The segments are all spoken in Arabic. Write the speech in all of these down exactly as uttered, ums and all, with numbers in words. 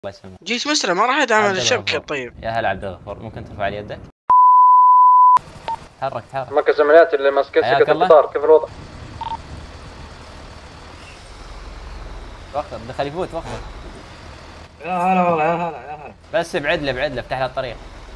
الله يسلمك. جيت مسرع ما راح يدعم الشبكة. طيب يا هلا عبد الغفور، ممكن ترفع لي يدك؟ تحرك تحرك. مركز عمليات اللي ماسكين سكة القطار، كيف الوضع؟ وقت دخل يفوت وقت. يا هلا والله، يا هلا يا هلا. بس ابعد له ابعد له، افتح له الطريق.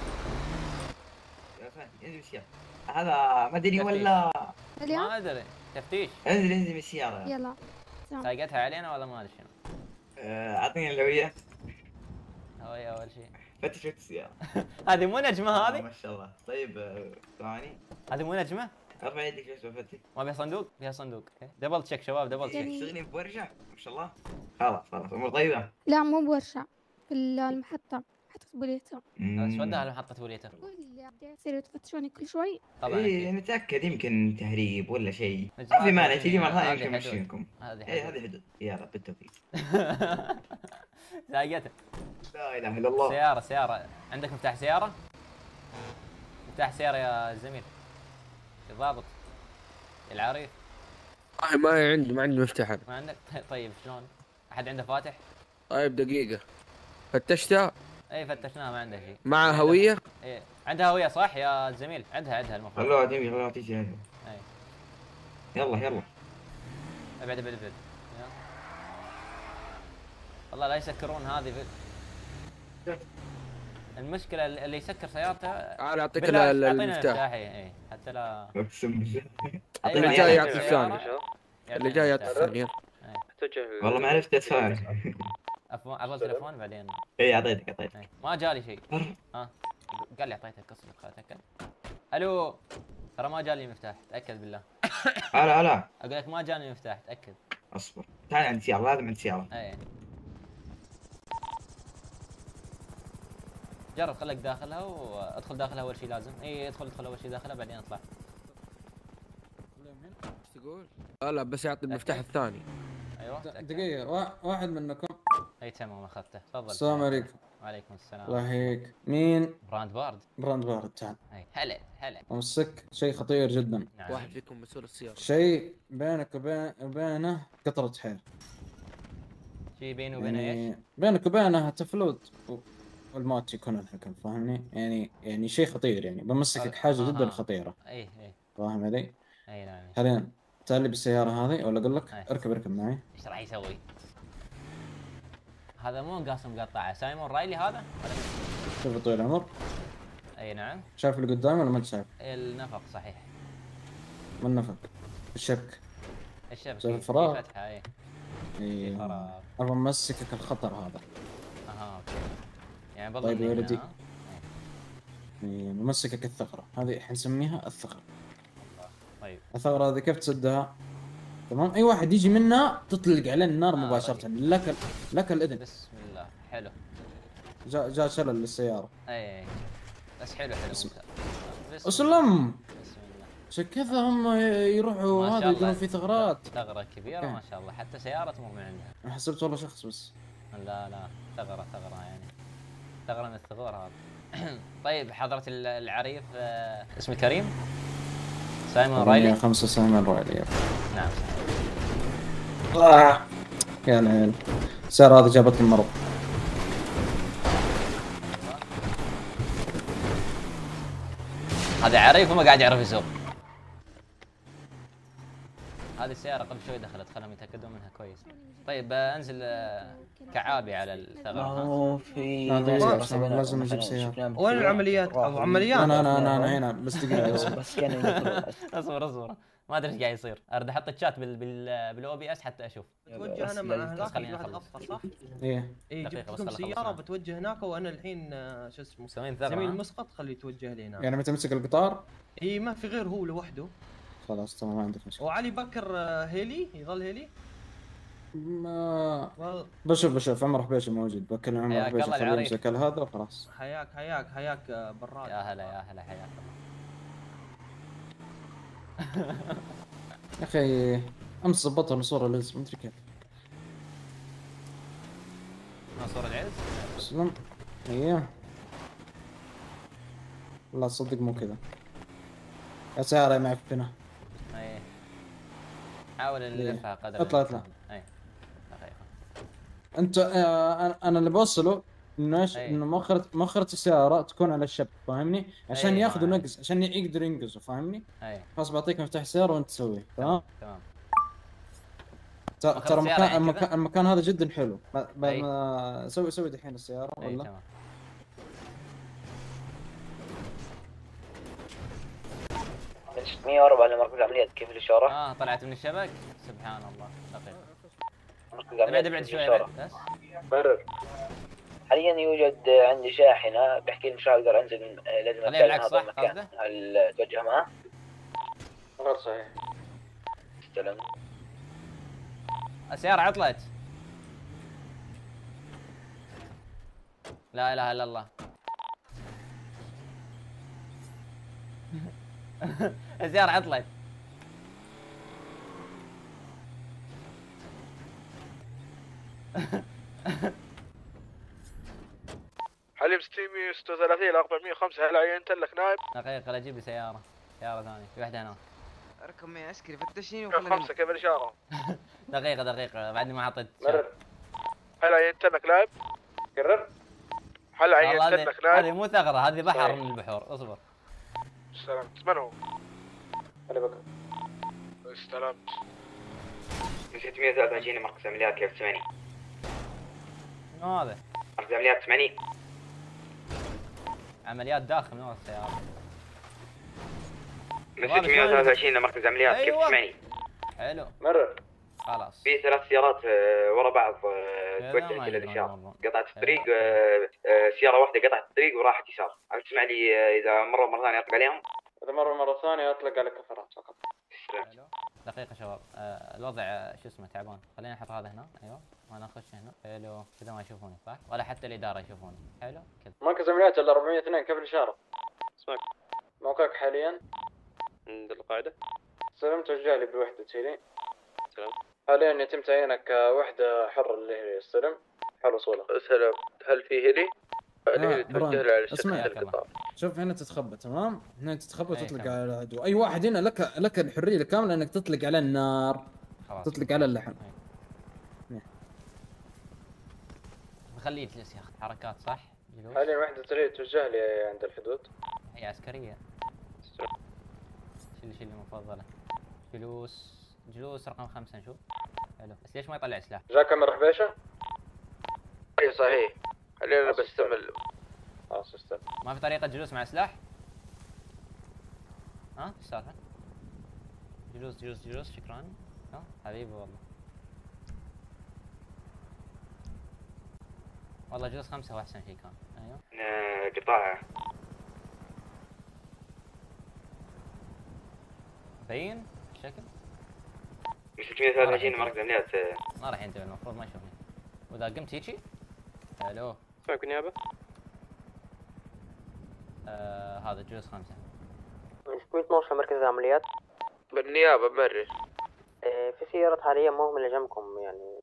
يا اخي انزل بالسيارة. هذا مدني ولا؟ ما ادري، تفتيش. انزل انزل بالسيارة. يلا. سايقتها علينا ولا ما ادري شنو؟ اعطيني الهوية. هوية اول شيء. فتش فتش السيارة. هذه مو نجمة هذه؟ ما شاء الله. طيب ثواني. هذه مو نجمة؟ ارفع يدك بس بفتش. ما فيها صندوق؟ فيها صندوق. دبل تشيك شباب، دبل تشيك. تشتغلين بورشة؟ ما شاء الله. خلاص خلاص امور طيبة. لا مو بورشة، في المحطة، محطة بوليتو. ايش ودها لمحطة بوليتو؟ تصيروا تفتشوني كل شوي؟ طبعا ايه نتأكد يمكن تهريب ولا شيء. ما في مانع تيجي مرة ثانية يمكن نمشيكم. هذه ايه هذه حدود. يلا بالتوفيق. سايقتها. لا اله الا الله. سيارة سيارة، عندك مفتاح سيارة؟ مفتاح سيارة يا زميل. يا ضابط. يا العريف. والله ما عندي ما عندي مفتاح. ما عندك؟ طيب شلون؟ أحد عنده فاتح؟ طيب دقيقة، فتشتها؟ اي فتشناها ما عنده شيء. مع هوية؟ اي عندها هوية صح يا زميل؟ عندها عندها المفروض. خلوها تجي خلوها تجي. اي يلا يلا. ابعد ابعد ابعد. والله لا يسكرون هذه ب... المشكلة اللي يسكر سيارته. تعال اعطيك المفتاح. اي حتى لا. اقسم بالله. اللي جاي يعطي الثاني. اللي جاي يعطي الثاني. والله ما عرفت ادفع. عطى التليفون بعدين. اي اعطيتك اعطيتك. ما جالي شيء. ها قال لي اعطيتك قصدك اتاكد. الو ترى ما جاني مفتاح، تاكد بالله. هلا هلا. اقول لك ما جاني مفتاح، تاكد. اصبر تعال عند سيارة، لازم عند سيارة. اي جرب خليك داخلها وادخل داخلها اول شيء لازم. اي ادخل ادخل اول شيء داخلها بعدين اطلع. ايش تقول؟ لا بس يعطي المفتاح الثاني. ايوه دقيقة، واحد منكم. اي تمام اخذته، تفضل. السلام عليكم. وعليكم السلام. الله يحييك. مين؟ براند بارد. براند بارد، تعال. اي هلا هلا. امسك شيء خطير جدا. نعم. واحد فيكم مسؤول السيارة. شيء بينك وبين وبينه قطرة حيل. شيء بيني وبينه يعني ايش؟ بينك وبينه تفلوت والموت يكون الحكم، فاهمني؟ يعني يعني شيء خطير، يعني بمسكك حاجة آه. جدا خطيرة. اي اي فاهم علي؟ اي نعم. حاليا تعال بالسيارة هذه ولا اقول لك اركب اركب معي. ايش راح يسوي؟ هذا مو قاسم قطعه، سايمون رايلي هذا؟ شوف طويل العمر. اي نعم. شايف اللي قدامي ولا ما انت شايف؟ النفق صحيح. ما النفق؟ الشبك. الشبك. شايف الفراغ؟ فتحه اي. اي فراغ. ابغى امسكك الخطر هذا. اها اوكي. يعني بظن. طيب يا ولدي. اي بمسكك الثغرة هذه حنسميها الثغرة. طيب. الثغرة هذه كيف تسدها؟ تمام، اي واحد يجي منها تطلق عليه النار آه مباشرة. طيب. لك ال... لك الاذن. بسم الله. حلو. جاء جاء شلل للسيارة. اي اي بس حلو حلو. بسم... بسم اسلم. بسم الله. عشان كذا هم يروحوا هذا يدورون في ثغرات. ثغرة كبيرة ما شاء الله، حتى سيارة تمر من عندها. انا حسبت والله شخص بس. لا لا ثغرة ثغرة يعني. ثغرة من الثغور هذا. طيب حضرة العريف اسمه كريم؟ سايمون رايلي؟ خمسة سايمون رايلي. نعم. آه. يا العيال السيارة هذه جابت لي المرض. هذا عريف وما قاعد يعرف يسوق. هذه السيارة قبل شوي دخلت، خلهم يتأكدون منها كويس. طيب انزل كعابي على الثغرة. ما في لازم نجيب سيارة. وين العمليات؟ ابو عمليات. انا انا انا انا هنا بس دقيقة. بس كان اصبر اصبر ما ادري ايش قاعد يصير. ارد احط الشات بال بال بالاو بي اس حتى اشوف. توجه انا مع هناك خليني واحد اخلص. غفر صح؟ ايه ايه جبت لكم سيارة بتوجه هناك وانا الحين شو اسمه زميل مسقط خليه يتوجه لي هناك. يعني متى تمسك القطار؟ ايه ما في غير هو لوحده. خلاص تمام ما عندك مشكلة. وعلي بكر هيلي يظل هيلي؟ ما بشوف بشوف عمر حبيشي موجود، بكلم عمر حبيشي خليه يمسك هذا وخلاص. حياك حياك حياك براد. يا هلا يا هلا حياك الله. يا اخي امس ضبطها بصورة لازم مدري كيف. ما صورة العز؟ سلام. ايوه لا تصدق مو كذا. يا سيارة معفنة. ايه حاول نلفها قدر. اطلع اطلع. اي دقيقة. انت آه انا أنا اللي بوصله انه ايش؟ أي. انه مؤخرة مؤخرة السيارة تكون على الشب، فاهمني؟ عشان أي، ياخذوا ما- نقز، عشان يقدروا ينقزوا، فاهمني؟ اي خلاص بعطيك مفتاح السيارة وانت تسويه، تمام؟ تمام. ت- مؤخرة ترى السيارة مكان يعني المكان, كذا؟ المكان هذا جدا حلو. ب- ب- أي. ما- سوي سوي دحين السيارة اي ولا؟ تمام. من ستمية وأربعة لمركز عمليات، كيف الإشارة؟ اه طلعت من الشبك. سبحان الله. دقيقة. مركز ابعد عمليات ابعد كيف شوي الإشارة؟ ابعد بس. مرر. حاليا يوجد عندي شاحنة، بحكي المشاة أقدر أنزل من لازم خليها أتجه بالعكس، هذا صح المكان. قصده؟ هل توجه معه؟ غير صحيح. استلم. السيارة عطلت. لا اله الا الله. السيارة عطلت. حليب ستمية وستة وثلاثين إلى أربعمية وخمسة، هل عينت لك نائب؟ دقيقة لا اجيب لي سيارة. سيارة ثانية، في واحدة هناك. رقم عسكري فتشني خمسة كيف الإشارة؟ دقيقة دقيقة بعدني ما حطيت. مرر. هل عينت لك نائب؟ كرر. هل والله عينت هذه لك نائب؟ هذه مو ثغرة، هذه بحر صحيح. من البحور. اصبر. استلمت. من هو؟ علي بكر. استلمت. من ستمية وثلاثة وعشرين مركز عمليات كيف تسمعني؟ شنو هذا؟ مركز عمليات تسمعني؟ عمليات داخل من ورا السيارة. من والله ستمية وثلاثة وعشرين مركز عمليات كيف أيوة. تسمعني؟ حلو. مرر. خلاص. في ثلاث سيارات آه، ورا بعض آه، كذا توجه ما كل يدرون الإشارة. يمرون. قطعت الطريق آه، آه، سيارة واحدة قطعت الطريق وراحت يسار. هل تسمع لي آه، إذا مرة مرة ثانية أطلق عليهم؟ إذا مرة مرة ثانية أطلق على كفرات فقط. حلو. دقيقة شباب، آه الوضع آه، شو اسمه تعبان. خلينا نحط هذا هنا. ايوه. وانا اخش هنا. حلو. كذا ما يشوفوني صح؟ ولا حتى الإدارة يشوفوني. حلو كذا. مركز عمليات إلا أربعمية واثنين، كيف الإشارة؟ اسمعك. موقعك حاليا؟ عند القاعدة. سلام، توجه لي بوحدة سيري. سلام. حاليا يتم تعيينك وحدة حرة اللي هي السلم. حل وصولها. سلام. هل في هيلي؟ الهيلي بران، توجه له على اسمع. الشكل القطار. شوف هنا تتخبى، تمام؟ هنا تتخبى أي وتطلق تمام. على العدو. اي واحد هنا لك لك الحريه الكامله انك تطلق على النار، خلاص. تطلق على اللحم. بخليه يجلس ياخذ حركات صح؟ جلوس. حاليا وحدة سريع توجه لي عند الحدود. هي عسكرية. شيل شيل المفضلة. جلوس جلوس رقم خمسة نشوف. حلو. بس ليش ما يطلع سلاح؟ جاك من رحبيشة؟ اي صحيح. خلينا انا بستعمل. خلاص استلم. ما في طريقة جلوس مع سلاح؟ ها؟ ايش السالفة؟ جلوس جلوس جلوس شكرا. ها؟ حبيبي والله. والله جلوس خمسة هو أحسن شيء كان. أيوه. آه، قطاع باين الشكل؟ من ستمية وثلاثة وعشرين مركز عمليات آه، ما راح ينتبه، المفروض ما يشوفني. وإذا قمت هيجي. الو. اسمعك النيابة. آه هذا جلوس خمسة. من ستمية واثناشر مركز العمليات. بالنيابة بمرر. آه، في سيارة حاليا مهملة جنبكم، يعني